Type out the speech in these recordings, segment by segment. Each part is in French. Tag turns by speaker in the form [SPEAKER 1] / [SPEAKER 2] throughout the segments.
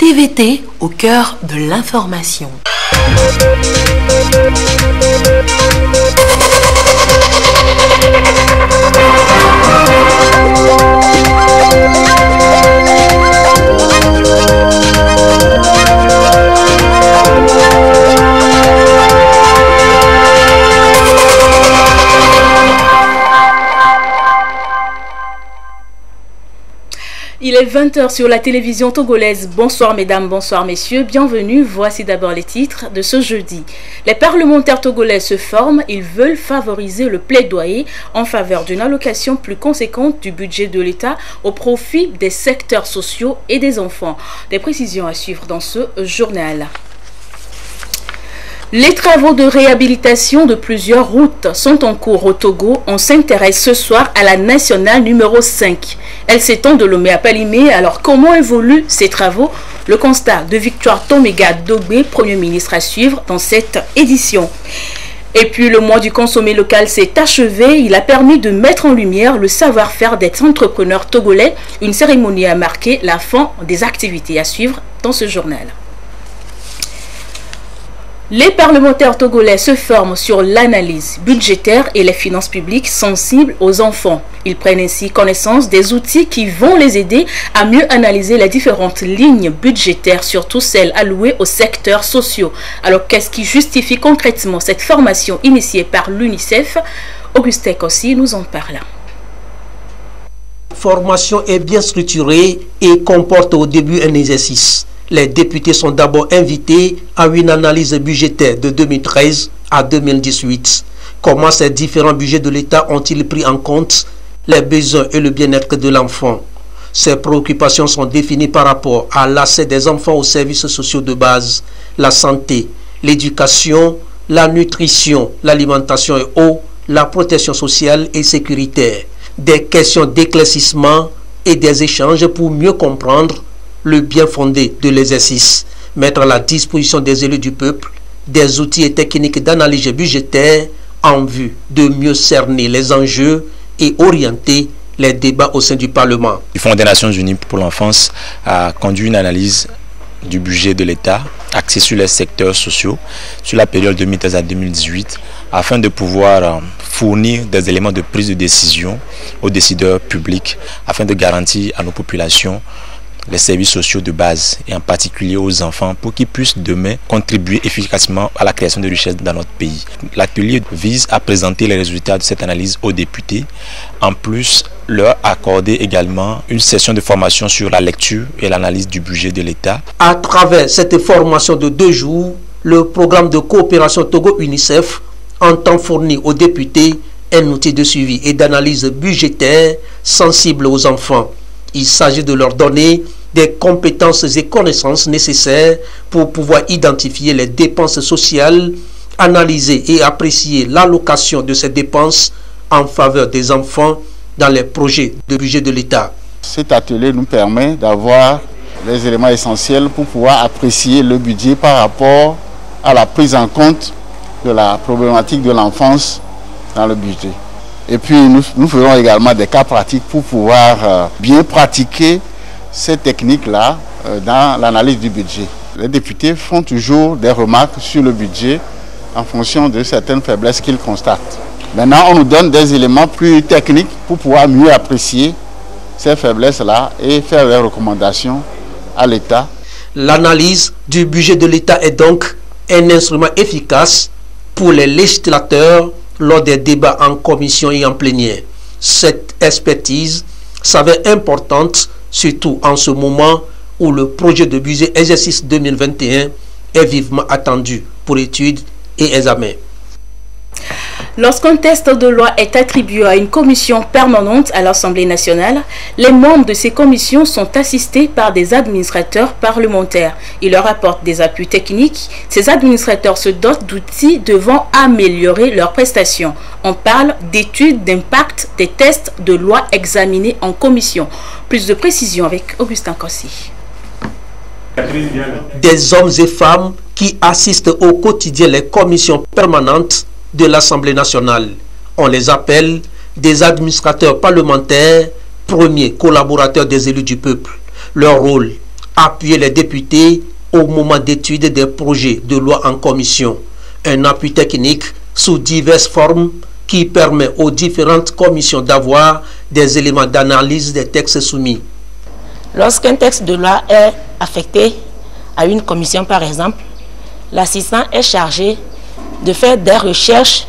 [SPEAKER 1] TVT au cœur de l'information.
[SPEAKER 2] Il est 20h sur la télévision togolaise. Bonsoir mesdames, bonsoir messieurs, bienvenue. Voici d'abord les titres de ce jeudi. Les parlementaires togolais se forment, ils veulent favoriser le plaidoyer en faveur d'une allocation plus conséquente du budget de l'État au profit des secteurs sociaux et des enfants. Des précisions à suivre dans ce journal. Les travaux de réhabilitation de plusieurs routes sont en cours au Togo. On s'intéresse ce soir à la nationale numéro 5. Elle s'étend de Lomé à Palimé. Alors comment évoluent ces travaux? Le constat de Victoire Toméga Dogbe, Premier ministre à suivre dans cette édition. Et puis le mois du consommé local s'est achevé. Il a permis de mettre en lumière le savoir-faire des entrepreneurs togolais. Une cérémonie a marqué la fin des activités à suivre dans ce journal. Les parlementaires togolais se forment sur l'analyse budgétaire et les finances publiques sensibles aux enfants. Ils prennent ainsi connaissance des outils qui vont les aider à mieux analyser les différentes lignes budgétaires, surtout celles allouées aux secteurs sociaux. Alors qu'est-ce qui justifie concrètement cette formation initiée par l'UNICEF? Augustin Kossi nous en parle.
[SPEAKER 3] La formation est bien structurée et comporte au début un exercice. Les députés sont d'abord invités à une analyse budgétaire de 2013 à 2018. Comment ces différents budgets de l'État ont-ils pris en compte les besoins et le bien-être de l'enfant? Ces préoccupations sont définies par rapport à l'accès des enfants aux services sociaux de base, la santé, l'éducation, la nutrition, l'alimentation et eau, la protection sociale et sécuritaire. Des questions d'éclaircissement et des échanges pour mieux comprendre le bien fondé de l'exercice, mettre à la disposition des élus du peuple des outils et techniques d'analyse budgétaire en vue de mieux cerner les enjeux et orienter les débats au sein du Parlement.
[SPEAKER 4] Le Fonds des Nations Unies pour l'enfance a conduit une analyse du budget de l'État axée sur les secteurs sociaux sur la période 2013 à 2018 afin de pouvoir fournir des éléments de prise de décision aux décideurs publics afin de garantir à nos populations les services sociaux de base et en particulier aux enfants pour qu'ils puissent demain contribuer efficacement à la création de richesses dans notre pays. L'atelier vise à présenter les résultats de cette analyse aux députés, en plus leur accorder également une session de formation sur la lecture et l'analyse du budget de l'État. À travers cette formation de 2 jours, le programme de coopération Togo-UNICEF entend fournir aux députés un outil de suivi et d'analyse budgétaire sensible aux enfants. Il s'agit de leur donner des compétences et connaissances nécessaires pour pouvoir identifier les dépenses sociales, analyser et apprécier l'allocation de ces dépenses en faveur des enfants dans les projets de budget de l'État.
[SPEAKER 5] Cet atelier nous permet d'avoir les éléments essentiels pour pouvoir apprécier le budget par rapport à la prise en compte de la problématique de l'enfance dans le budget. Et puis nous ferons également des cas pratiques pour pouvoir bien pratiquer ces techniques-là dans l'analyse du budget. Les députés font toujours des remarques sur le budget en fonction de certaines faiblesses qu'ils constatent. Maintenant, on nous donne des éléments plus techniques pour pouvoir mieux apprécier ces faiblesses-là et faire des recommandations à l'État. L'analyse du budget de l'État est donc un instrument efficace pour les législateurs lors des débats en commission et en plénière. Cette expertise s'avère importante, surtout en ce moment où le projet de budget exercice 2021 est vivement attendu pour étude et examen.
[SPEAKER 2] Lorsqu'un texte de loi est attribué à une commission permanente à l'Assemblée nationale, les membres de ces commissions sont assistés par des administrateurs parlementaires. Ils leur apportent des appuis techniques. Ces administrateurs se dotent d'outils devant améliorer leurs prestations. On parle d'études d'impact des textes de loi examinés en commission. Plus de précisions avec Augustin Kossi.
[SPEAKER 3] Des hommes et femmes qui assistent au quotidien les commissions permanentes de l'Assemblée nationale. On les appelle des administrateurs parlementaires, premiers collaborateurs des élus du peuple. Leur rôle, appuyer les députés au moment d'étude des projets de loi en commission. Un appui technique sous diverses formes qui permet aux différentes commissions d'avoir des éléments d'analyse des textes soumis.
[SPEAKER 6] Lorsqu'un texte de loi est affecté à une commission, par exemple, l'assistant est chargé de faire des recherches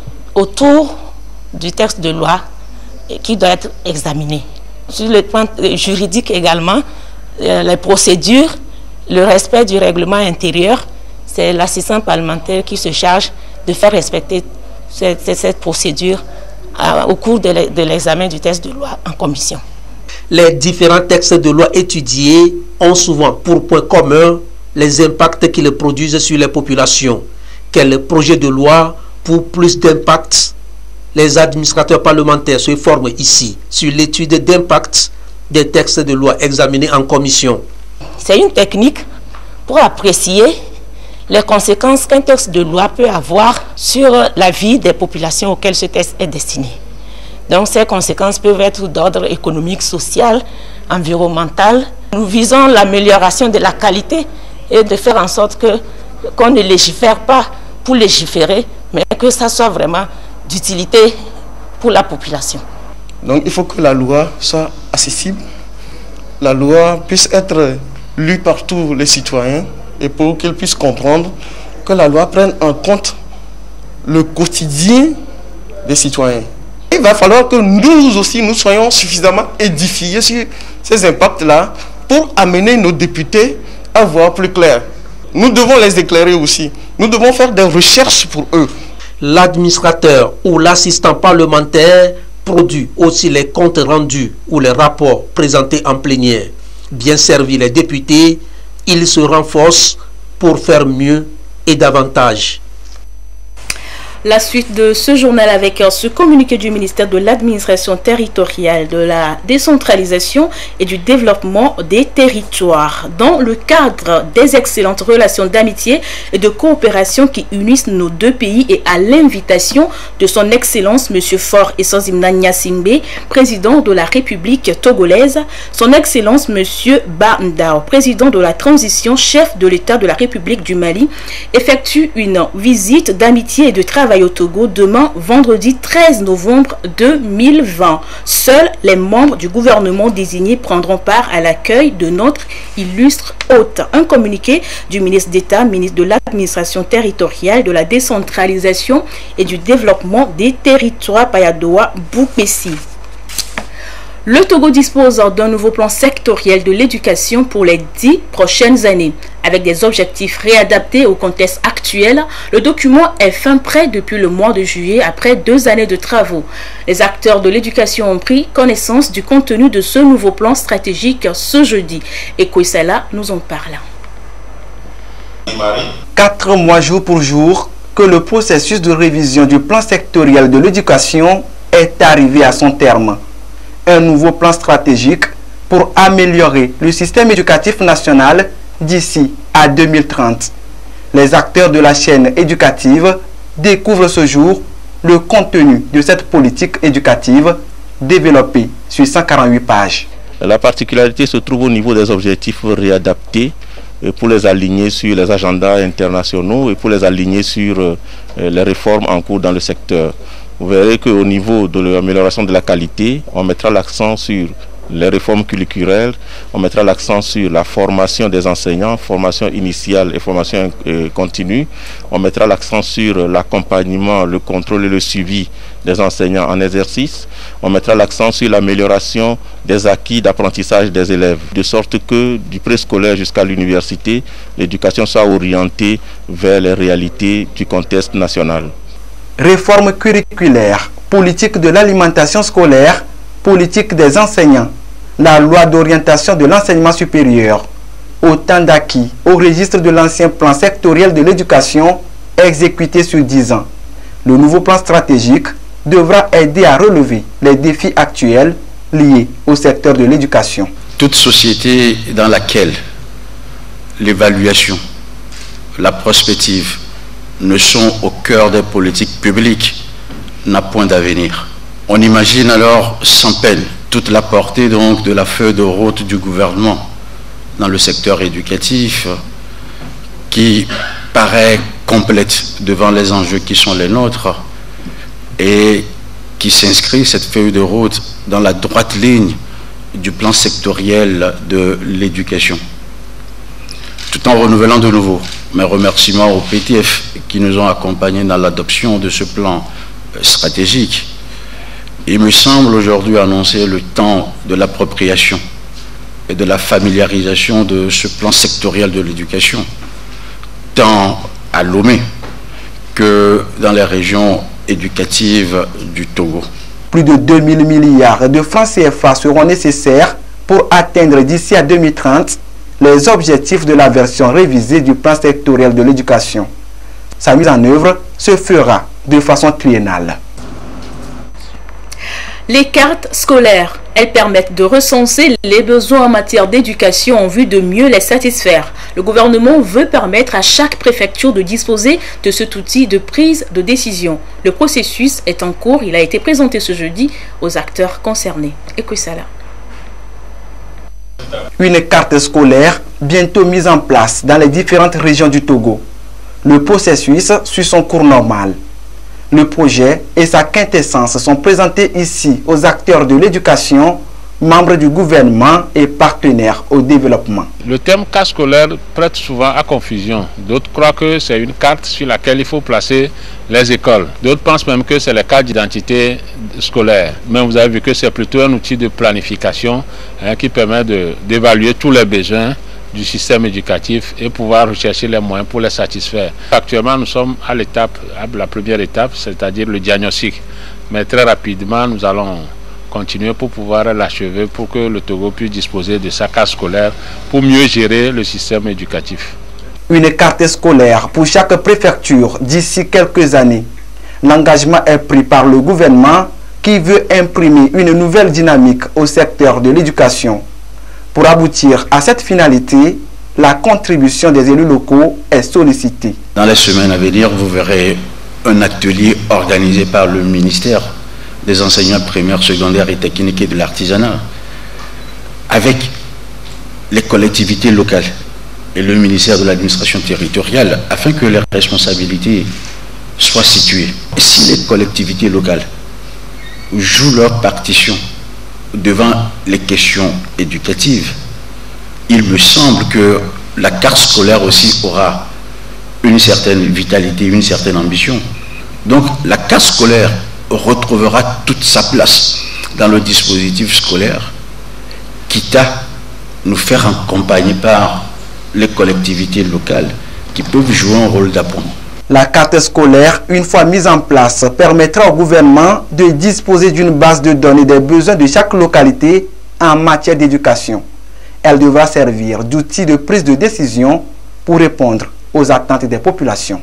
[SPEAKER 6] autour du texte de loi qui doit être examiné. Sur le plan juridique également, les procédures, le respect du règlement intérieur, c'est l'assistant parlementaire qui se charge de faire respecter cette procédure au cours de l'examen du texte de loi en commission.
[SPEAKER 3] Les différents textes de loi étudiés ont souvent pour point commun les impacts qu'ils produisent sur les populations. Quel projet de loi pour plus d'impact? Les administrateurs parlementaires se forment ici sur l'étude d'impact des textes de loi examinés en commission.
[SPEAKER 6] C'est une technique pour apprécier les conséquences qu'un texte de loi peut avoir sur la vie des populations auxquelles ce texte est destiné. Donc ces conséquences peuvent être d'ordre économique, social, environnemental. Nous visons l'amélioration de la qualité et de faire en sorte qu'on ne légifère pas pour légiférer, mais que ça soit vraiment d'utilité pour la population.
[SPEAKER 7] Donc il faut que la loi soit accessible, la loi puisse être lue par tous les citoyens et pour qu'ils puissent comprendre que la loi prenne en compte le quotidien des citoyens. Il va falloir que nous aussi, nous soyons suffisamment édifiés sur ces impacts-là pour amener nos députés à voir plus clair. Nous devons les éclairer aussi. Nous devons faire des recherches pour eux.
[SPEAKER 3] L'administrateur ou l'assistant parlementaire produit aussi les comptes rendus ou les rapports présentés en plénière. Bien servi les députés, ils se renforcent pour faire mieux et davantage.
[SPEAKER 2] La suite de ce journal avec ce communiqué du ministère de l'administration territoriale, de la décentralisation et du développement des territoires. Dans le cadre des excellentes relations d'amitié et de coopération qui unissent nos deux pays et à l'invitation de son Excellence M. Faure Essanzimna Gnassingbé, président de la République togolaise, son Excellence M. Ba Ndao, président de la transition, chef de l'État de la République du Mali, effectue une visite d'amitié et de travail au Togo demain, vendredi 13 novembre 2020. Seuls les membres du gouvernement désignés prendront part à l'accueil de notre illustre hôte. Un communiqué du ministre d'État, ministre de l'administration territoriale, de la décentralisation et du développement des territoires, Payadoa Boukmessi. Le Togo dispose d'un nouveau plan sectoriel de l'éducation pour les 10 prochaines années. Avec des objectifs réadaptés au contexte actuel, le document est fin prêt depuis le mois de juillet après 2 années de travaux. Les acteurs de l'éducation ont pris connaissance du contenu de ce nouveau plan stratégique ce jeudi. Et Kouissala nous en parle.
[SPEAKER 8] 4 mois jour pour jour que le processus de révision du plan sectoriel de l'éducation est arrivé à son terme. Un nouveau plan stratégique pour améliorer le système éducatif national d'ici à 2030. Les acteurs de la chaîne éducative découvrent ce jour le contenu de cette politique éducative développée sur 148 pages.
[SPEAKER 9] La particularité se trouve au niveau des objectifs réadaptés pour les aligner sur les agendas internationaux et pour les aligner sur les réformes en cours dans le secteur. Vous verrez qu'au niveau de l'amélioration de la qualité, on mettra l'accent sur les réformes curriculaires, on mettra l'accent sur la formation des enseignants, formation initiale et formation continue. On mettra l'accent sur l'accompagnement, le contrôle et le suivi des enseignants en exercice. On mettra l'accent sur l'amélioration des acquis d'apprentissage des élèves, de sorte que du préscolaire jusqu'à l'université, l'éducation soit orientée vers les réalités du contexte national.
[SPEAKER 8] Réforme curriculaire, politique de l'alimentation scolaire, politique des enseignants, la loi d'orientation de l'enseignement supérieur, autant d'acquis au registre de l'ancien plan sectoriel de l'éducation exécuté sur 10 ans. Le nouveau plan stratégique devra aider à relever les défis actuels liés au secteur de l'éducation.
[SPEAKER 10] Toute société dans laquelle l'évaluation, la prospective ne sont au cœur des politiques publiques n'a point d'avenir. On imagine alors sans peine toute la portée donc de la feuille de route du gouvernement dans le secteur éducatif qui paraît complète devant les enjeux qui sont les nôtres et qui s'inscrit, cette feuille de route, dans la droite ligne du plan sectoriel de l'éducation. Tout en renouvelant de nouveau mes remerciements au PTF qui nous ont accompagnés dans l'adoption de ce plan stratégique, il me semble aujourd'hui annoncer le temps de l'appropriation et de la familiarisation de ce plan sectoriel de l'éducation, tant à Lomé que dans les régions éducatives du Togo.
[SPEAKER 8] Plus de 2000 milliards de francs CFA seront nécessaires pour atteindre d'ici à 2030 les objectifs de la version révisée du plan sectoriel de l'éducation. Sa mise en œuvre se fera de façon triennale.
[SPEAKER 2] Les cartes scolaires, elles permettent de recenser les besoins en matière d'éducation en vue de mieux les satisfaire. Le gouvernement veut permettre à chaque préfecture de disposer de cet outil de prise de décision. Le processus est en cours, il a été présenté ce jeudi aux acteurs concernés. Écoutez ça là.
[SPEAKER 8] Une carte scolaire bientôt mise en place dans les différentes régions du Togo. Le processus suit son cours normal. Le projet et sa quintessence sont présentés ici aux acteurs de l'éducation, membres du gouvernement et partenaires au développement.
[SPEAKER 11] Le terme carte scolaire prête souvent à confusion. D'autres croient que c'est une carte sur laquelle il faut placer les écoles. D'autres pensent même que c'est la carte d'identité scolaire. Mais vous avez vu que c'est plutôt un outil de planification qui permet d'évaluer tous les besoins du système éducatif et pouvoir rechercher les moyens pour les satisfaire. Actuellement, nous sommes à la première étape, c'est-à-dire le diagnostic. Mais très rapidement, nous allons continuer pour pouvoir l'achever pour que le Togo puisse disposer de sa carte scolaire pour mieux gérer le système éducatif.
[SPEAKER 8] Une carte scolaire pour chaque préfecture d'ici quelques années. L'engagement est pris par le gouvernement qui veut imprimer une nouvelle dynamique au secteur de l'éducation. Pour aboutir à cette finalité, la contribution des élus locaux est sollicitée.
[SPEAKER 10] Dans les semaines à venir, vous verrez un atelier organisé par le ministère des enseignements primaires, secondaires et techniques et de l'artisanat avec les collectivités locales et le ministère de l'administration territoriale afin que les responsabilités soient situées. Et si les collectivités locales jouent leur partition devant les questions éducatives, il me semble que la carte scolaire aussi aura une certaine vitalité, une certaine ambition. Donc la carte scolaire retrouvera toute sa place dans le dispositif scolaire, quitte à nous faire accompagner par les collectivités locales qui peuvent jouer un rôle d'appui.
[SPEAKER 8] La carte scolaire, une fois mise en place, permettra au gouvernement de disposer d'une base de données des besoins de chaque localité en matière d'éducation. Elle devra servir d'outil de prise de décision pour répondre aux attentes des populations.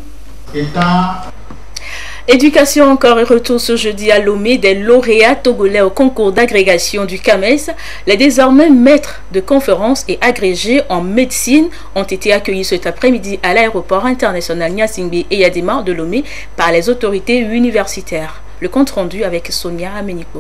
[SPEAKER 2] Éducation encore et retour ce jeudi à Lomé des lauréats togolais au concours d'agrégation du CAMES. Les désormais maîtres de conférences et agrégés en médecine ont été accueillis cet après-midi à l'aéroport international Niassingbe et Yadema de Lomé par les autorités universitaires. Le compte rendu avec Sonia Ameniko.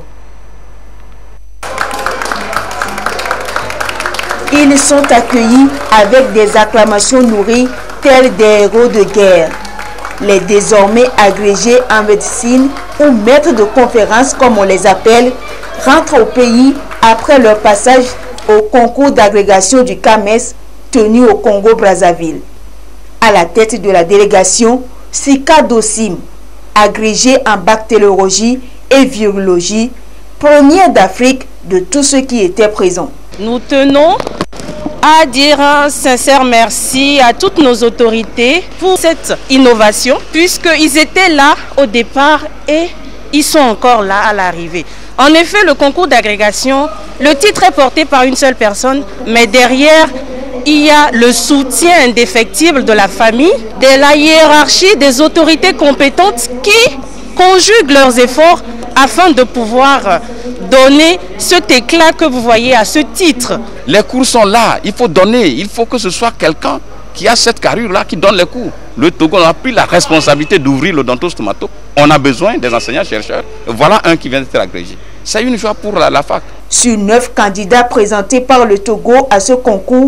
[SPEAKER 12] Ils sont accueillis avec des acclamations nourries telles des héros de guerre. Les désormais agrégés en médecine ou maîtres de conférences comme on les appelle rentrent au pays après leur passage au concours d'agrégation du CAMES tenu au Congo-Brazzaville. À la tête de la délégation, Sika Dossim, agrégé en bactériologie et virologie, premier d'Afrique de tous ceux qui étaient présents.
[SPEAKER 13] Nous tenons à dire un sincère merci à toutes nos autorités pour cette innovation, puisqu'ils étaient là au départ et ils sont encore là à l'arrivée. En effet, le concours d'agrégation, le titre est porté par une seule personne, mais derrière, il y a le soutien indéfectible de la famille, de la hiérarchie, des autorités compétentes qui conjuguent leurs efforts afin de pouvoir donner cet éclat que vous voyez à ce titre.
[SPEAKER 14] Les cours sont là, il faut donner, il faut que ce soit quelqu'un qui a cette carrure-là qui donne les cours. Le Togo a pris la responsabilité d'ouvrir l'odontostomato. On a besoin des enseignants-chercheurs. Voilà un qui vient d'être agrégé. C'est une joie pour la fac.
[SPEAKER 12] Sur 9 candidats présentés par le Togo à ce concours,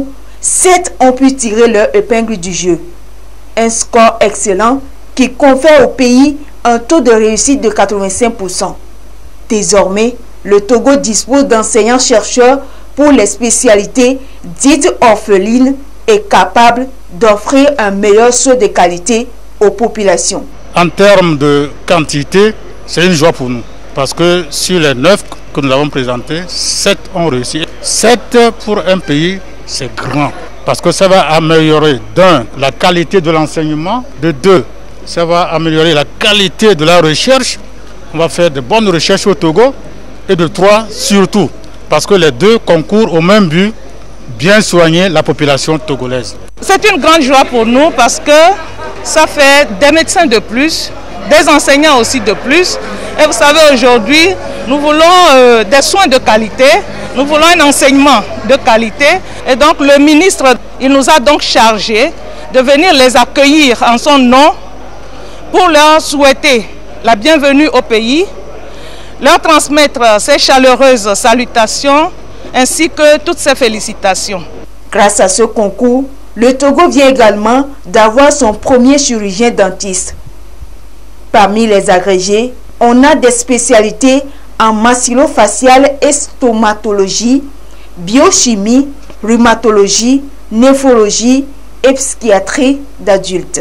[SPEAKER 12] 7 ont pu tirer leur épingle du jeu. Un score excellent qui confère au pays un taux de réussite de 85%. Désormais, le Togo dispose d'enseignants-chercheurs pour les spécialités dites orphelines et capables d'offrir un meilleur saut de qualité aux populations.
[SPEAKER 15] En termes de quantité, c'est une joie pour nous. Parce que sur les 9 que nous avons présentés, 7 ont réussi. 7 pour un pays, c'est grand. Parce que ça va améliorer, d'un, la qualité de l'enseignement, de deux, ça va améliorer la qualité de la recherche. On va faire de bonnes recherches au Togo. Et de trois, surtout, parce que les deux concourent au même but, bien soigner la population togolaise.
[SPEAKER 13] C'est une grande joie pour nous parce que ça fait des médecins de plus, des enseignants aussi de plus. Et vous savez, aujourd'hui, nous voulons des soins de qualité, nous voulons un enseignement de qualité. Et donc le ministre, il nous a donc chargé de venir les accueillir en son nom pour leur souhaiter la bienvenue au pays, leur transmettre ces chaleureuses salutations ainsi que toutes ces félicitations.
[SPEAKER 12] Grâce à ce concours, le Togo vient également d'avoir son premier chirurgien dentiste. Parmi les agrégés, on a des spécialités en maxillofaciale et stomatologie, biochimie, rhumatologie, néphrologie et psychiatrie d'adultes.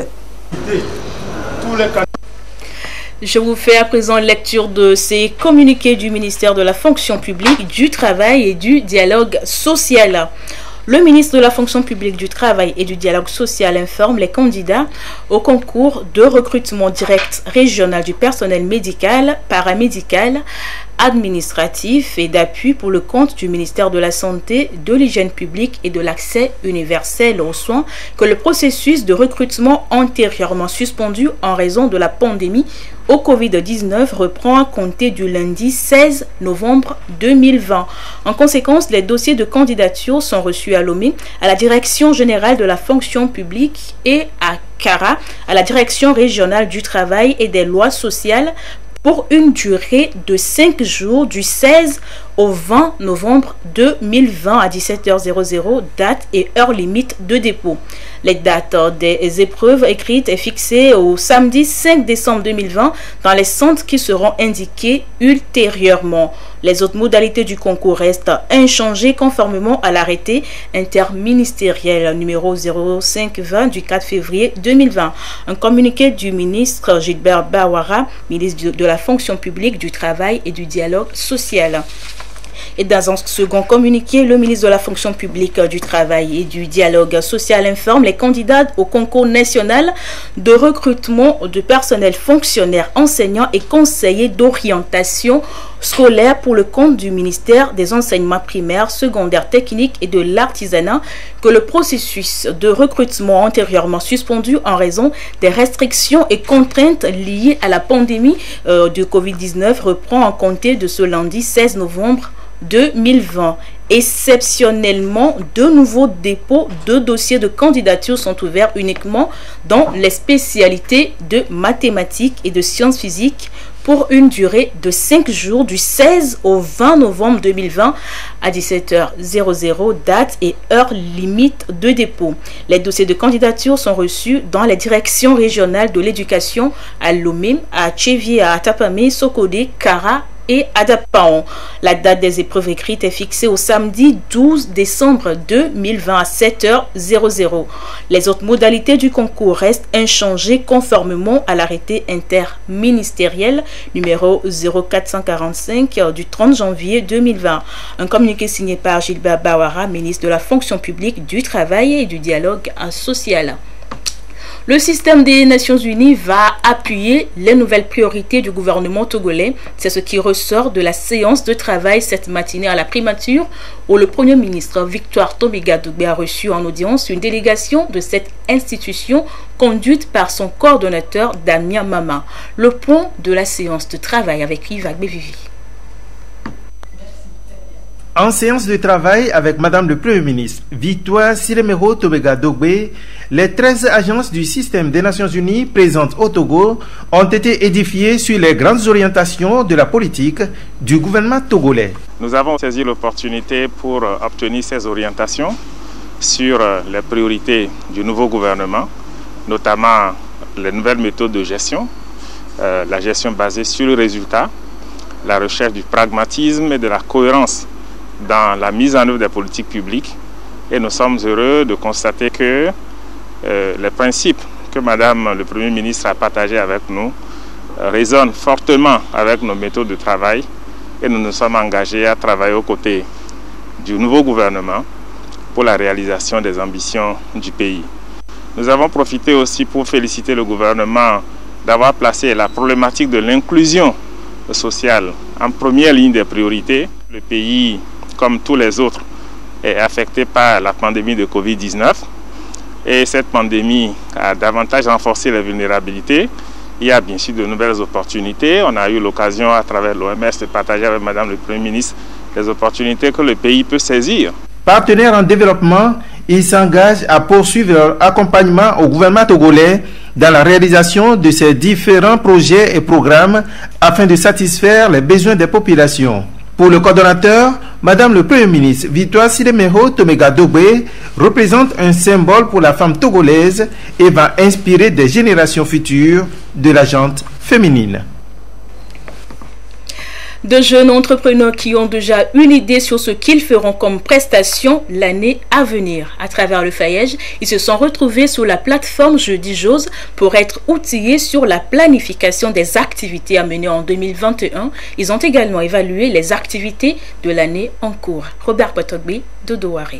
[SPEAKER 2] Je vous fais à présent lecture de ces communiqués du ministère de la Fonction publique, du Travail et du Dialogue social. Le ministre de la Fonction publique, du Travail et du Dialogue social informe les candidats au concours de recrutement direct régional du personnel médical, paramédical, administratif et d'appui pour le compte du ministère de la Santé, de l'Hygiène publique et de l'accès universel aux soins que le processus de recrutement antérieurement suspendu en raison de la pandémie au Covid-19 reprend à compter du lundi 16 novembre 2020. En conséquence, les dossiers de candidature sont reçus à Lomé, à la Direction générale de la fonction publique et à Kara, à la Direction régionale du travail et des lois sociales pour une durée de 5 jours du 16 au 20 novembre 2020 à 17h00, date et heure limite de dépôt. Les dates des épreuves écrites est fixée au samedi 5 décembre 2020 dans les centres qui seront indiqués ultérieurement. Les autres modalités du concours restent inchangées conformément à l'arrêté interministériel numéro 0520 du 4 février 2020. Un communiqué du ministre Gilbert Bawara, ministre de la Fonction publique, du Travail et du Dialogue social. Et dans un second communiqué, le ministre de la Fonction publique, du Travail et du Dialogue social informe les candidats au concours national de recrutement de personnel fonctionnaire, enseignants et conseillers d'orientation scolaire pour le compte du ministère des enseignements primaires, secondaires, techniques et de l'artisanat que le processus de recrutement antérieurement suspendu en raison des restrictions et contraintes liées à la pandémie du Covid-19 reprend en compter de ce lundi 16 novembre 2020. Exceptionnellement, de nouveaux dépôts de dossiers de candidature sont ouverts uniquement dans les spécialités de mathématiques et de sciences physiques pour une durée de 5 jours du 16 au 20 novembre 2020 à 17h00, date et heure limite de dépôt. Les dossiers de candidature sont reçus dans les directions régionales de l'éducation à Lomé, à Tchévié, à Atapamé, Sokodé, Kara et Adapaon. La date des épreuves écrites est fixée au samedi 12 décembre 2020 à 7h00. Les autres modalités du concours restent inchangées conformément à l'arrêté interministériel numéro 0445 du 30 janvier 2020. Un communiqué signé par Gilbert Bawara, ministre de la Fonction publique, du Travail et du Dialogue social. Le système des Nations Unies va appuyer les nouvelles priorités du gouvernement togolais. C'est ce qui ressort de la séance de travail cette matinée à la primature où le Premier ministre Victoire Tobiga Dougbe a reçu en audience une délégation de cette institution conduite par son coordonnateur Damien Mama. Le point de la séance de travail avec Yves Agbevivi.
[SPEAKER 16] En séance de travail avec Madame le Premier ministre Victoire Siremero Tobiga Dougbe, les 13 agences du système des Nations Unies présentes au Togo ont été édifiées sur les grandes orientations de la politique du gouvernement togolais.
[SPEAKER 17] Nous avons saisi l'opportunité pour obtenir ces orientations sur les priorités du nouveau gouvernement, notamment les nouvelles méthodes de gestion, la gestion basée sur le résultat, la recherche du pragmatisme et de la cohérence dans la mise en œuvre des politiques publiques. Et nous sommes heureux de constater que les principes que Madame le Premier ministre a partagés avec nous résonnent fortement avec nos méthodes de travail et nous nous sommes engagés à travailler aux côtés du nouveau gouvernement pour la réalisation des ambitions du pays. Nous avons profité aussi pour féliciter le gouvernement d'avoir placé la problématique de l'inclusion sociale en première ligne des priorités. Le pays, comme tous les autres, est affecté par la pandémie de Covid-19 et cette pandémie a davantage renforcé les vulnérabilités. Il y a bien sûr de nouvelles opportunités. On a eu l'occasion à travers l'OMS de partager avec Madame le Premier ministre les opportunités que le pays peut saisir.
[SPEAKER 16] Partenaires en développement, ils s'engagent à poursuivre leur accompagnement au gouvernement togolais dans la réalisation de ces différents projets et programmes afin de satisfaire les besoins des populations. Pour le coordonnateur, Madame le Premier ministre Victoire Siremeho Tomega Dogbe représente un symbole pour la femme togolaise et va inspirer des générations futures de la gente féminine.
[SPEAKER 2] De jeunes entrepreneurs qui ont déjà une idée sur ce qu'ils feront comme prestation l'année à venir. À travers le FAEJ, ils se sont retrouvés sur la plateforme Jeudi Jose pour être outillés sur la planification des activités à mener en 2021. Ils ont également évalué les activités de l'année en cours. Robert Potogbe, Dodouare.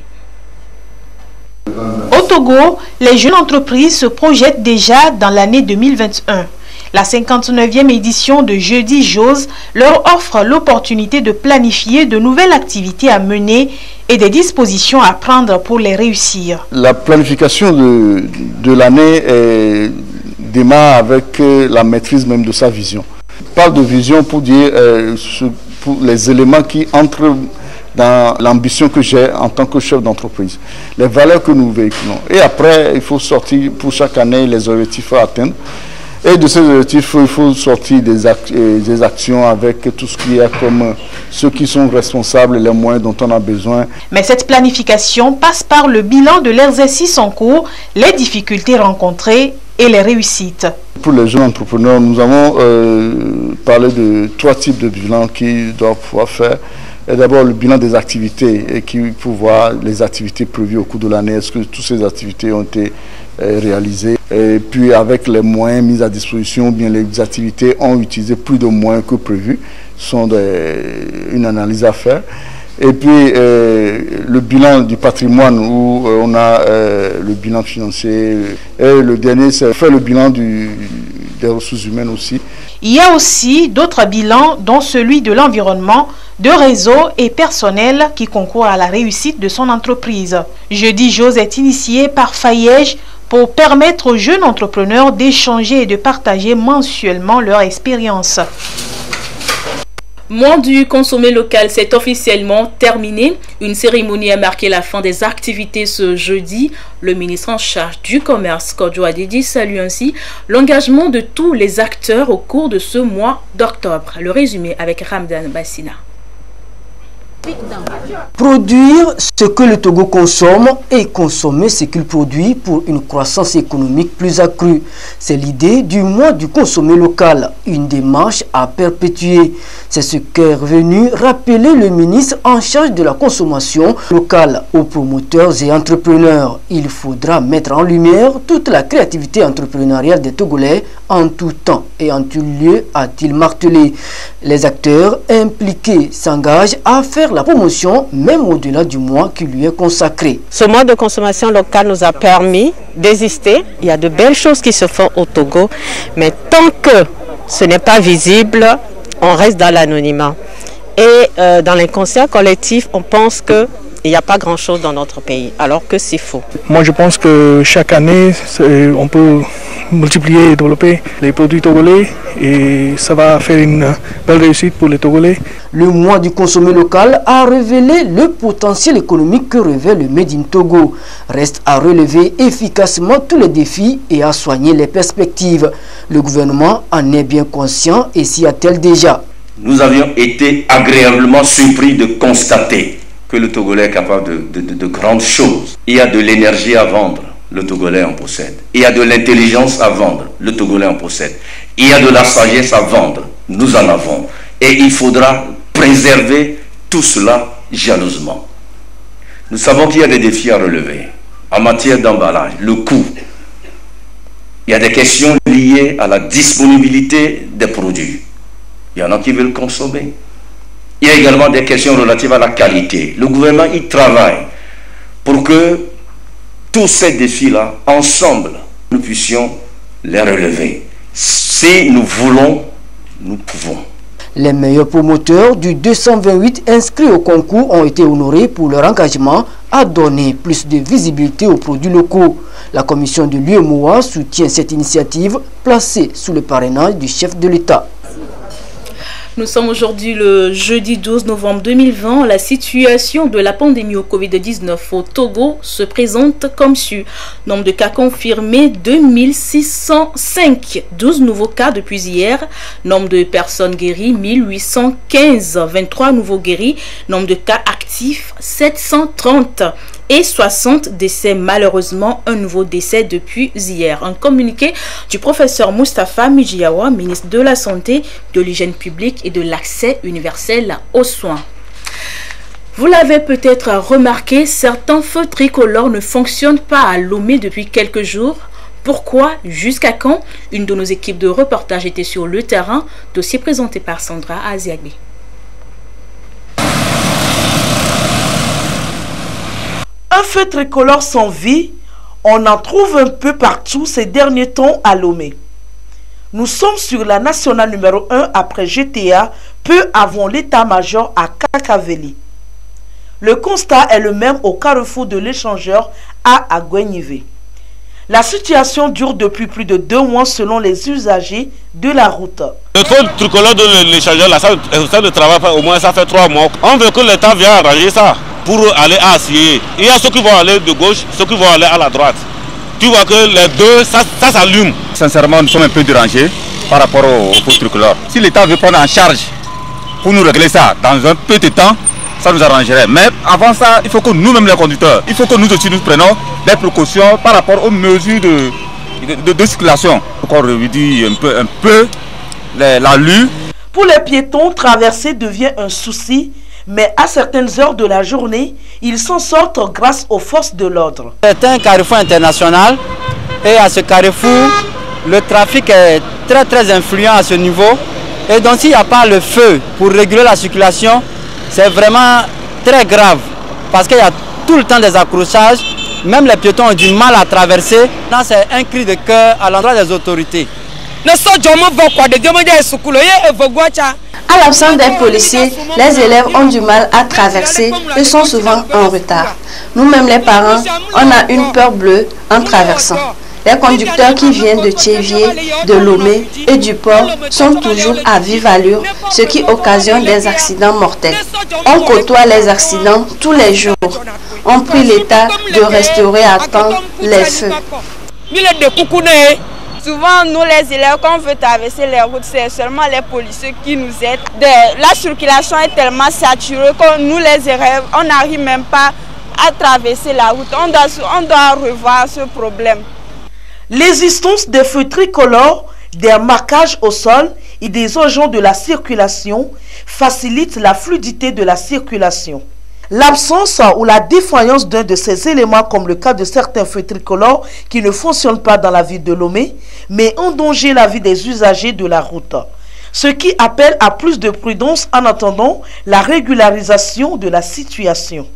[SPEAKER 18] Au Togo, les jeunes entreprises se projettent déjà dans l'année 2021. La 59e édition de Jeudi Jose leur offre l'opportunité de planifier de nouvelles activités à mener et des dispositions à prendre pour les réussir.
[SPEAKER 5] La planification de l'année démarre avec la maîtrise même de sa vision. Je parle de vision pour dire pour les éléments qui entrent dans l'ambition que j'ai en tant que chef d'entreprise, les valeurs que nous véhiculons. Et après, il faut sortir pour chaque année les objectifs à atteindre. Et de ces objectifs, il faut sortir des actions avec tout ce qui est comme ceux qui sont responsables, les moyens dont on a besoin.
[SPEAKER 18] Mais cette planification passe par le bilan de l'exercice en cours, les difficultés rencontrées et les réussites.
[SPEAKER 5] Pour les jeunes entrepreneurs, nous avons parlé de 3 types de bilans qu'ils doivent pouvoir faire. Et d'abord le bilan des activités et qui pour voir les activités prévues au cours de l'année, est-ce que toutes ces activités ont été réalisées, et puis avec les moyens mis à disposition, bien les activités ont utilisé plus de moyens que prévu, ce sont une analyse à faire. Et puis le bilan du patrimoine où on a le bilan financier, et le dernier c'est faire le bilan des ressources humaines aussi.
[SPEAKER 18] Il y a aussi d'autres bilans dont celui de l'environnement, de réseau et personnel qui concourent à la réussite de son entreprise. Jeudi Jose est initié par FAEJ pour permettre aux jeunes entrepreneurs d'échanger et de partager mensuellement leur expérience.
[SPEAKER 2] Mois du consommé local, c'est officiellement terminé. Une cérémonie a marqué la fin des activités ce jeudi. Le ministre en charge du commerce, Kodjo Adedi, salue ainsi l'engagement de tous les acteurs au cours de ce mois d'octobre. Le résumé avec Ramdan Bassina.
[SPEAKER 19] Produire ce que le Togo consomme et consommer ce qu'il produit pour une croissance économique plus accrue. C'est l'idée du mois du consommé local, une démarche à perpétuer. C'est ce qu'est revenu rappeler le ministre en charge de la consommation locale aux promoteurs et entrepreneurs. Il faudra mettre en lumière toute la créativité entrepreneuriale des Togolais en tout temps et en tout lieu, a-t-il martelé. Les acteurs impliqués s'engagent à faire la promotion, même au-delà du mois qui lui est consacré.
[SPEAKER 6] Ce mois de consommation locale nous a permis d'exister. Il y a de belles choses qui se font au Togo, mais tant que ce n'est pas visible, on reste dans l'anonymat. Et dans l'inconscient collectif, on pense qu'il n'y a pas grand-chose dans notre pays, alors que c'est faux.
[SPEAKER 20] Moi, je pense que chaque année, on peut multiplier et développer les produits togolais et ça va faire une belle réussite pour les Togolais.
[SPEAKER 19] Le mois du consommé local a révélé le potentiel économique que revêt le Made in Togo. Reste à relever efficacement tous les défis et à soigner les perspectives. Le gouvernement en est bien conscient et s'y attelle déjà.
[SPEAKER 21] Nous avions été agréablement surpris de constater que que le Togolais est capable de grandes choses. Il y a de l'énergie à vendre, le Togolais en possède. Il y a de l'intelligence à vendre, le Togolais en possède. Il y a de la sagesse à vendre, nous en avons. Et il faudra préserver tout cela jalousement. Nous savons qu'il y a des défis à relever en matière d'emballage, le coût. Il y a des questions liées à la disponibilité des produits. Il y en a qui veulent consommer. Il y a également des questions relatives à la qualité. Le gouvernement y travaille pour que tous ces défis-là, ensemble, nous puissions les relever. Si nous voulons, nous pouvons.
[SPEAKER 19] Les meilleurs promoteurs du 228 inscrits au concours ont été honorés pour leur engagement à donner plus de visibilité aux produits locaux. La commission de l'UEMOA soutient cette initiative placée sous le parrainage du chef de l'État.
[SPEAKER 2] Nous sommes aujourd'hui le jeudi 12 novembre 2020. La situation de la pandémie au Covid-19 au Togo se présente comme suit. Nombre de cas confirmés, 2605. 12 nouveaux cas depuis hier. Nombre de personnes guéries, 1815. 23 nouveaux guéris. Nombre de cas actifs, 730. Et 60 décès, malheureusement, un nouveau décès depuis hier. Un communiqué du professeur Moustapha Midjiawa, ministre de la Santé, de l'Hygiène publique et de l'accès universel aux soins. Vous l'avez peut-être remarqué, certains feux tricolores ne fonctionnent pas à Lomé depuis quelques jours. Pourquoi? Jusqu'à quand? Une de nos équipes de reportage était sur le terrain. Dossier présenté par Sandra Aziagbe.
[SPEAKER 22] Un feu tricolore sans vie, on en trouve un peu partout ces derniers temps à Lomé. Nous sommes sur la nationale numéro 1 après GTA, peu avant l'état-major à Kakaveli. Le constat est le même au carrefour de l'échangeur à Agouenivé. La situation dure depuis plus de 2 mois selon les usagers de la route.
[SPEAKER 23] Le feu tricolore de l'échangeur, ça ne travaille pas, au moins ça fait 3 mois. On veut que l'État vienne arranger ça pour aller à Assier. Il y a ceux qui vont aller de gauche, ceux qui vont aller à la droite. Tu vois que les deux, ça s'allume.
[SPEAKER 24] Sincèrement, nous sommes un peu dérangés par rapport au feu tricolore. Si l'État veut prendre en charge pour nous régler ça dans un peu de temps, ça nous arrangerait. Mais avant ça, il faut que nous-mêmes les conducteurs, il faut que nous aussi nous prenions des précautions par rapport aux mesures de circulation. On réduit un peu l'allure.
[SPEAKER 22] Pour les piétons, traverser devient un souci, mais à certaines heures de la journée, ils s'en sortent grâce aux forces de l'ordre.
[SPEAKER 25] C'est un carrefour international et à ce carrefour, le trafic est très influent à ce niveau. Et donc s'il n'y a pas le feu pour réguler la circulation, c'est vraiment très grave parce qu'il y a tout le temps des accrochages. Même les piétons ont du mal à traverser. C'est un cri de cœur à l'endroit des autorités.
[SPEAKER 26] À l'absence des policiers, les élèves ont du mal à traverser et sont souvent en retard. Nous-mêmes les parents, on a une peur bleue en traversant. Les conducteurs qui viennent de Tchévier, de Lomé et du port sont toujours à vive allure, ce qui occasionne des accidents mortels. On côtoie les accidents tous les jours. On prie l'État de restaurer à temps les feux.
[SPEAKER 27] Souvent, nous les élèves, quand on veut traverser les routes, c'est seulement les policiers qui nous aident. La circulation est tellement saturée que nous les élèves, on n'arrive même pas à traverser la route. On doit revoir ce problème.
[SPEAKER 22] L'existence des feux tricolores, des marquages au sol et des agents de la circulation facilite la fluidité de la circulation. L'absence ou la défaillance d'un de ces éléments, comme le cas de certains feux tricolores qui ne fonctionnent pas dans la ville de Lomé, met en danger la vie des usagers de la route. Ce qui appelle à plus de prudence en attendant la régularisation de la situation.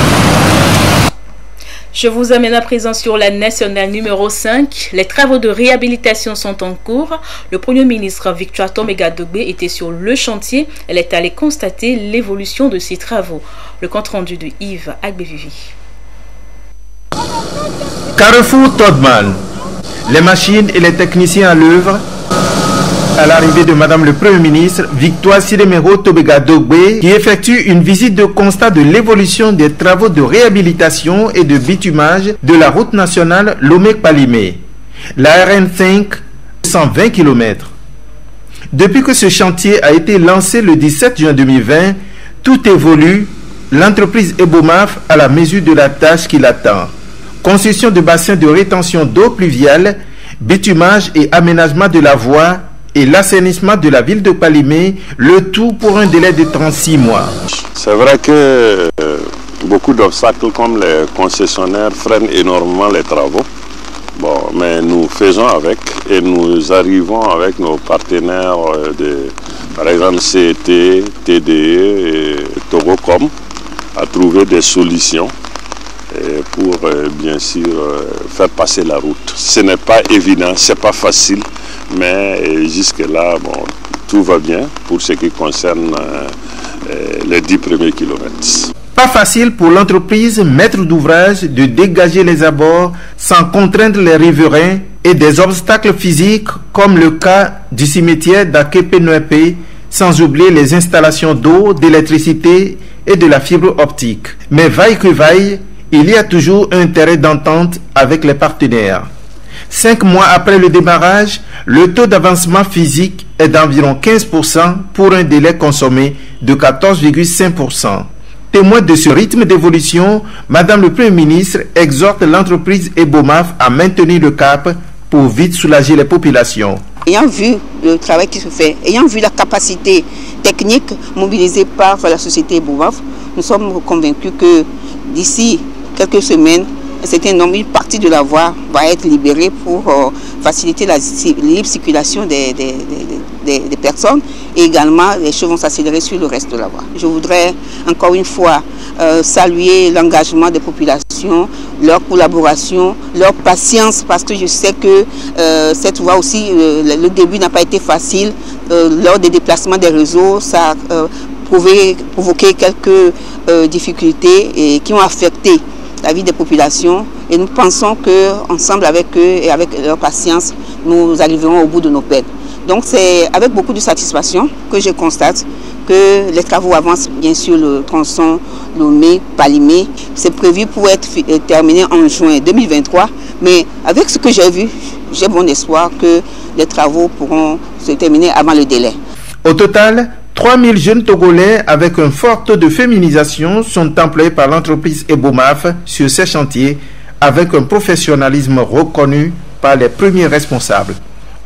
[SPEAKER 2] Je vous amène à présent sur la nationale numéro 5. Les travaux de réhabilitation sont en cours. Le Premier ministre Victoire Toméga-Dogbe était sur le chantier. Elle est allée constater l'évolution de ces travaux. Le compte rendu de Yves Agbevivi.
[SPEAKER 16] Carrefour Todman. Les machines et les techniciens à l'œuvre. À l'arrivée de Madame le Premier ministre, Victoire Siremero Tobega-Dogbe, qui effectue une visite de constat de l'évolution des travaux de réhabilitation et de bitumage de la route nationale Lomé-Palimé, la RN5, 120 km. Depuis que ce chantier a été lancé le 17 juin 2020, tout évolue l'entreprise Ebomaf à la mesure de la tâche qui l'attend. Construction de bassins de rétention d'eau pluviale, bitumage et aménagement de la voie et l'assainissement de la ville de Palimé, le tout pour un délai de 36 mois.
[SPEAKER 1] C'est vrai que beaucoup d'obstacles comme les concessionnaires freinent énormément les travaux. Bon, mais nous faisons avec et nous arrivons avec nos partenaires par exemple CET, TDE et Togocom à trouver des solutions pour bien sûr faire passer la route. Ce n'est pas évident, c'est pas facile, mais jusque-là, bon, tout va bien pour ce qui concerne les 10 premiers kilomètres.
[SPEAKER 16] Pas facile pour l'entreprise maître d'ouvrage de dégager les abords sans contraindre les riverains et des obstacles physiques comme le cas du cimetière d'Akepe-Noepe, sans oublier les installations d'eau, d'électricité et de la fibre optique. Mais vaille que vaille, il y a toujours un intérêt d'entente avec les partenaires. 5 mois après le démarrage, le taux d'avancement physique est d'environ 15% pour un délai consommé de 14,5%. Témoin de ce rythme d'évolution, Madame le Premier ministre exhorte l'entreprise Ebomaf à maintenir le cap pour vite soulager les populations.
[SPEAKER 3] Ayant vu le travail qui se fait, ayant vu la capacité technique mobilisée par la société Ebomaf, nous sommes convaincus que d'ici quelques semaines, une partie de la voie va être libérée pour faciliter la libre circulation des personnes et également les choses vont s'accélérer sur le reste de la voie. Je voudrais encore une fois saluer l'engagement des populations, leur collaboration, leur patience parce que je sais que cette voie aussi, le début n'a pas été facile. Lors des déplacements des réseaux, ça a provoqué quelques difficultés et qui ont affecté la vie des populations et nous pensons qu'ensemble avec eux et avec leur patience, nous arriverons au bout de nos peines. Donc c'est avec beaucoup de satisfaction que je constate que les travaux avancent bien sur le tronçon Lomé-Palimé. C'est prévu pour être terminé en juin 2023, mais avec ce que j'ai vu, j'ai bon espoir que les travaux pourront se terminer avant le délai.
[SPEAKER 16] Au total, 3000 jeunes Togolais avec un fort taux de féminisation sont employés par l'entreprise Ebomaf sur ces chantiers avec un professionnalisme reconnu par les premiers responsables.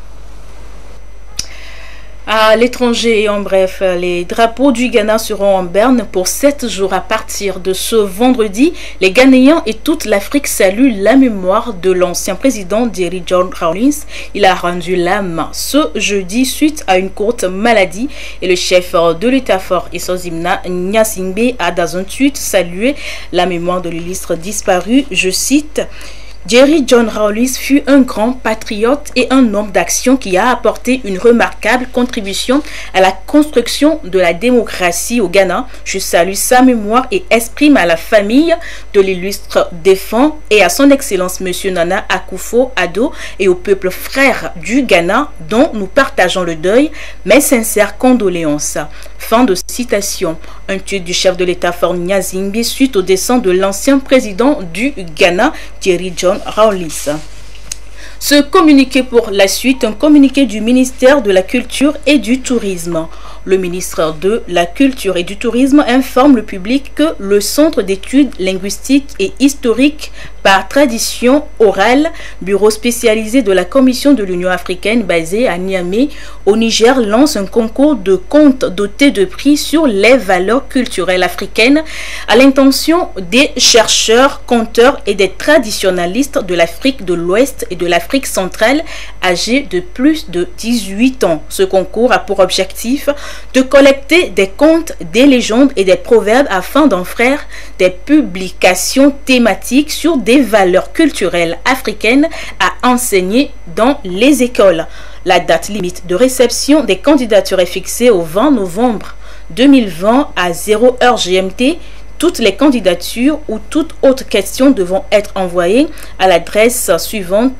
[SPEAKER 2] À l'étranger et en bref, les drapeaux du Ghana seront en berne pour 7 jours à partir de ce vendredi. Les Ghanéens et toute l'Afrique saluent la mémoire de l'ancien président Jerry John Rawlings. Il a rendu l'âme ce jeudi suite à une courte maladie et le chef de l'État-fort Essozimna Nyasingbe a dans un tweet salué la mémoire de l'illustre disparu. Je cite: Jerry John Rawlings fut un grand patriote et un homme d'action qui a apporté une remarquable contribution à la construction de la démocratie au Ghana. Je salue sa mémoire et exprime à la famille de l'illustre défunt et à son excellence Monsieur Nana Akufo-Addo et au peuple frère du Ghana dont nous partageons le deuil, mes sincères condoléances. Fin de citation. Un tweet du chef de l'État-fort Nyasingbe suite au décès de l'ancien président du Ghana, Jerry John Rawlings. Ce communiqué pour la suite, un communiqué du ministère de la Culture et du Tourisme. Le ministre de la Culture et du Tourisme informe le public que le Centre d'études linguistiques et historiques par tradition orale, bureau spécialisé de la Commission de l'Union africaine basé à Niamey, au Niger, lance un concours de contes doté de prix sur les valeurs culturelles africaines à l'intention des chercheurs, conteurs et des traditionalistes de l'Afrique de l'Ouest et de l'Afrique centrale âgés de plus de 18 ans. Ce concours a pour objectif de collecter des contes, des légendes et des proverbes afin d'en faire des publications thématiques sur des valeurs culturelles africaines à enseigner dans les écoles. La date limite de réception des candidatures est fixée au 20 novembre 2020 à 0h GMT. Toutes les candidatures ou toute autre question devront être envoyées à l'adresse suivante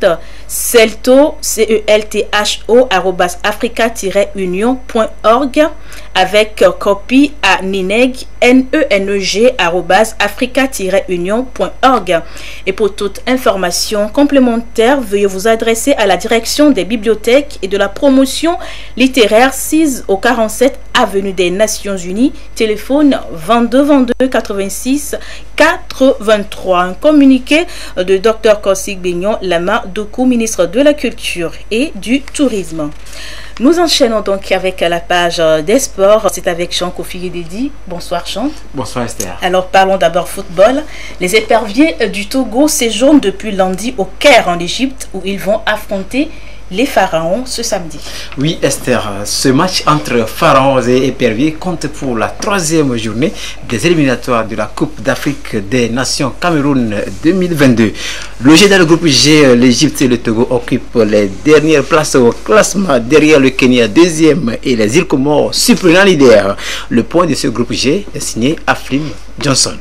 [SPEAKER 2] celto, CELTHO, @africa-union.org, avec copie à nineg, NENEG, @africa-union.org. Et pour toute information complémentaire, veuillez vous adresser à la direction des bibliothèques et de la promotion littéraire 6 au 47 avenue des Nations Unies, téléphone 22 22 86 83. Un communiqué de Dr Kosik Bignon Lama Doku, ministre de la Culture et du Tourisme. Nous enchaînons donc avec la page des sports. C'est avec Jean Kofi Dedi. Bonsoir Jean.
[SPEAKER 4] Bonsoir Esther.
[SPEAKER 2] Alors parlons d'abord football. Les éperviers du Togo séjournent depuis lundi au Caire en Égypte, où ils vont affronter les Pharaons ce samedi.
[SPEAKER 4] Oui Esther, ce match entre Pharaons et éperviers compte pour la 3e journée des éliminatoires de la Coupe d'Afrique des Nations Cameroun 2022. Logés dans le groupe G, l'Égypte et le Togo occupent les dernières places au classement derrière le Kenya 2e et les îles Comores surprenant leader. Le point de ce groupe G est signé Aflim Johnson.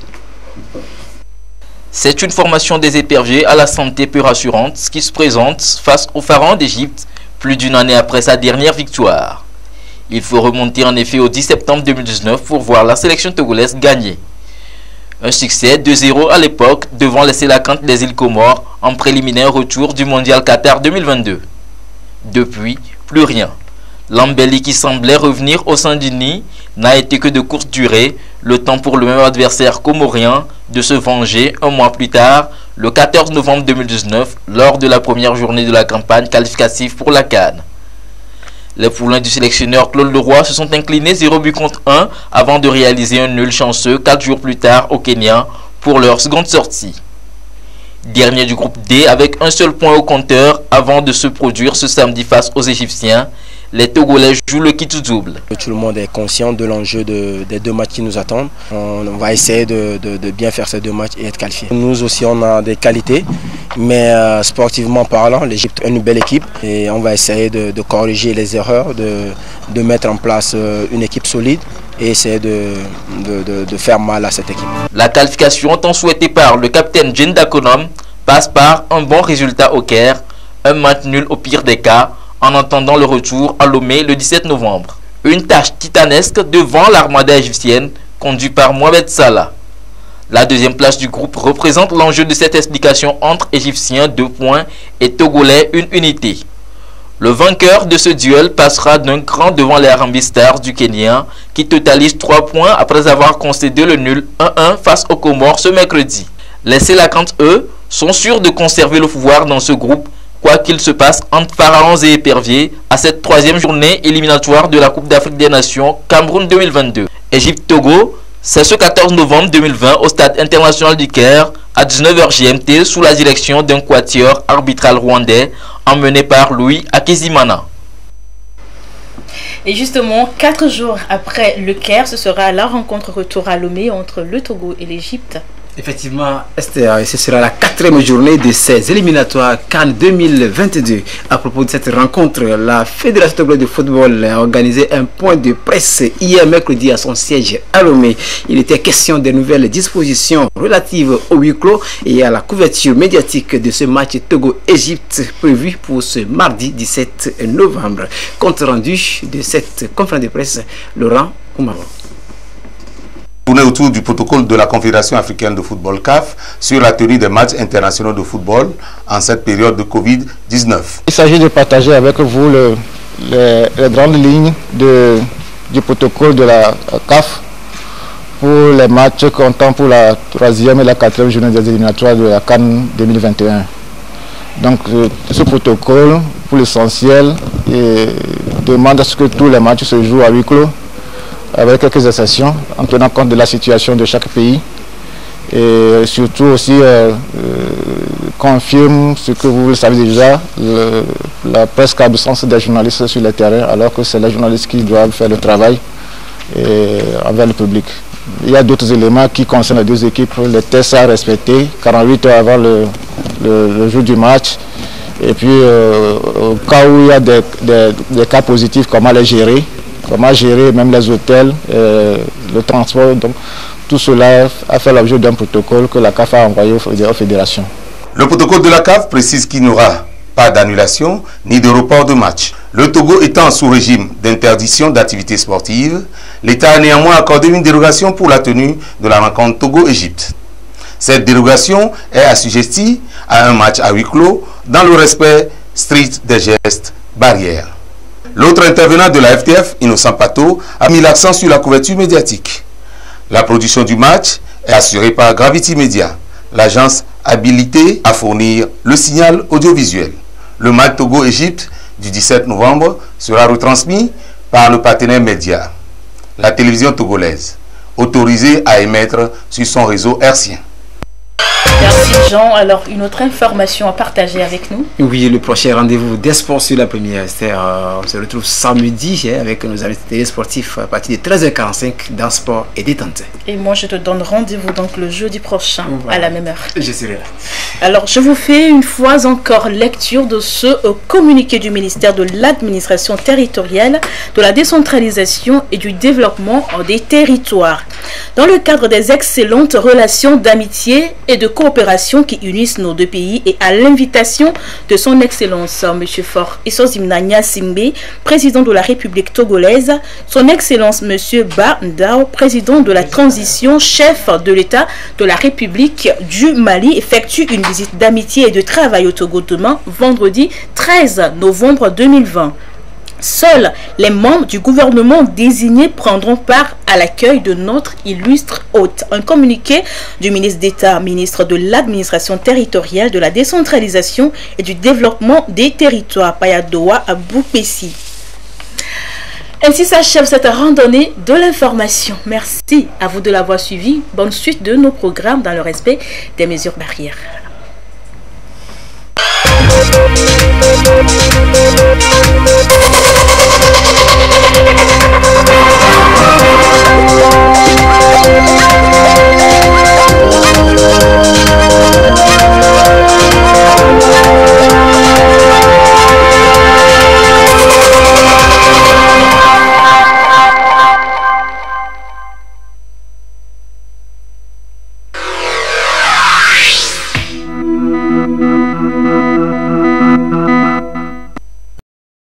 [SPEAKER 7] C'est une formation des éperviers à la santé peu rassurante qui se présente face aux Pharaons d'Égypte plus d'une année après sa dernière victoire. Il faut remonter en effet au 10 septembre 2019 pour voir la sélection togolaise gagner. Un succès 2-0 à l'époque devant les Sélacantes des îles Comores en préliminaire retour du Mondial Qatar 2022. Depuis, plus rien. L'embellie qui semblait revenir au sein du nid n'a été que de courte durée, le temps pour le même adversaire comorien de se venger un mois plus tard, le 14 novembre 2019, lors de la première journée de la campagne qualificative pour la CAN. Les poulains du sélectionneur Claude Leroy se sont inclinés 0-1 avant de réaliser un nul chanceux 4 jours plus tard au Kenya pour leur seconde sortie. Dernier du groupe D avec un seul point au compteur avant de se produire ce samedi face aux Égyptiens. Les Togolais jouent le kit double.
[SPEAKER 8] Tout le monde est conscient de l'enjeu des 2 matchs qui nous attendent. On va essayer de bien faire ces 2 matchs et être qualifiés. Nous aussi, on a des qualités, mais sportivement parlant, l'Égypte est une belle équipe et on va essayer de corriger les erreurs, de mettre en place une équipe solide et essayer de faire mal à cette équipe.
[SPEAKER 7] La qualification tant souhaitée par le capitaine Jane Dakonom passe par un bon résultat au Caire, un match nul au pire des cas, en attendant le retour à Lomé le 17 novembre. Une tâche titanesque devant l'armada égyptienne conduite par Mohamed Salah. La 2e place du groupe représente l'enjeu de cette explication entre Égyptiens 2 points et Togolais 1 unité. Le vainqueur de ce duel passera d'un cran devant les Harambee Stars du Kenya qui totalise 3 points après avoir concédé le nul 1-1 face aux Comores ce mercredi. Les Sélacantes, eux, sont sûrs de conserver le pouvoir dans ce groupe quoi qu'il se passe entre Pharaons et éperviers à cette 3e journée éliminatoire de la Coupe d'Afrique des Nations Cameroun 2022. Égypte-Togo, c'est ce 14 novembre 2020 au stade international du Caire à 19h GMT sous la direction d'un quatuor arbitral rwandais emmené par Louis Akizimana.
[SPEAKER 2] Et justement, 4 jours après le Caire, ce sera la rencontre retour à Lomé entre le Togo et l'Égypte.
[SPEAKER 4] Effectivement, Esther, ce sera la 4e journée de ces éliminatoires CAN 2022. À propos de cette rencontre, la Fédération togolaise de football a organisé un point de presse hier mercredi à son siège à Lomé. Il était question des nouvelles dispositions relatives au huis clos et à la couverture médiatique de ce match Togo-Égypte prévu pour ce mardi 17 novembre. Compte rendu de cette conférence de presse, Laurent Oumaro.
[SPEAKER 9] Tourner autour du protocole de la Confédération africaine de football CAF sur la tenue des matchs internationaux de football en cette période de Covid-19.
[SPEAKER 10] Il s'agit de partager avec vous les grandes lignes du protocole de la CAF pour les matchs comptant pour la 3e et la 4e journée des éliminatoires de la CAN 2021. Donc ce protocole, pour l'essentiel, demande à ce que tous les matchs se jouent à huis clos, avec quelques exceptions, en tenant compte de la situation de chaque pays. Et surtout aussi confirme ce que vous le savez déjà, la presque absence des journalistes sur le terrain, alors que c'est les journalistes qui doivent faire le travail envers le public. Il y a d'autres éléments qui concernent les 2 équipes, les tests à respecter, 48 heures avant le jour du match. Et puis au cas où il y a des cas positifs, comment les gérer. Comment gérer même les hôtels, le transport. Donc, tout cela a fait l'objet d'un protocole que la CAF a envoyé aux fédérations.
[SPEAKER 9] Le protocole de la CAF précise qu'il n'y aura Pas d'annulation ni de report de match. Le Togo étant sous régime d'interdiction d'activités sportives, l'État a néanmoins accordé une dérogation pour la tenue de la rencontre Togo-Égypte. Cette dérogation est assujettie à un match à huis clos dans le respect strict des gestes barrières. L'autre intervenant de la FTF, Innocent Pato, a mis l'accent sur la couverture médiatique. La production du match est assurée par Gravity Media, l'agence habilitée à fournir le signal audiovisuel. Le match Togo-Égypte du 17 novembre sera retransmis par le partenaire média, la télévision togolaise, autorisée à émettre sur son réseau hertzien.
[SPEAKER 2] Merci Jean. Alors, une autre information à partager avec nous.
[SPEAKER 4] Oui, le prochain rendez-vous des sports sur la première. On se retrouve samedi avec nos invités sportifs à partir de 13h45 dans Sport et Détente.
[SPEAKER 2] Et moi, je te donne rendez-vous donc le jeudi prochain à la même heure.
[SPEAKER 4] Je serai là.
[SPEAKER 2] Alors, je vous fais une fois encore lecture de ce communiqué du ministère de l'administration territoriale, de la décentralisation et du développement des territoires. Dans le cadre des excellentes relations d'amitié et de coopération qui unissent nos deux pays et à l'invitation de son Excellence M. Faure Essozimna Gnassingbé, président de la République togolaise, son Excellence M. Ba Ndao, président de la transition, chef de l'État de la République du Mali, effectue une visite d'amitié et de travail au Togo demain, vendredi 13 novembre 2020. Seuls les membres du gouvernement désignés prendront part à l'accueil de notre illustre hôte. Un communiqué du ministre d'État, ministre de l'administration territoriale, de la décentralisation et du développement des territoires, Payadoa à Boupessi. Ainsi s'achève cette randonnée de l'information. Merci à vous de l'avoir suivi. Bonne suite de nos programmes dans le respect des mesures barrières.